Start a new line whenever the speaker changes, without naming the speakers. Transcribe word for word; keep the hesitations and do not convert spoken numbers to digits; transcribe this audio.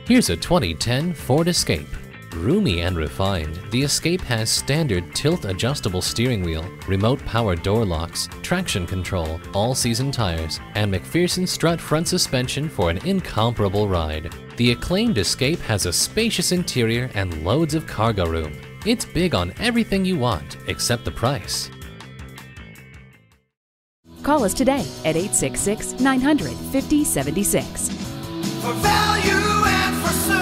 Here's a twenty ten Ford Escape. Roomy and refined, the Escape has standard tilt-adjustable steering wheel, remote power door locks, traction control, all-season tires, and McPherson strut front suspension for an incomparable ride. The acclaimed Escape has a spacious interior and loads of cargo room. It's big on everything you want, except the price.
Call us today at eight six six, nine hundred, five oh seven six.
For value and for service.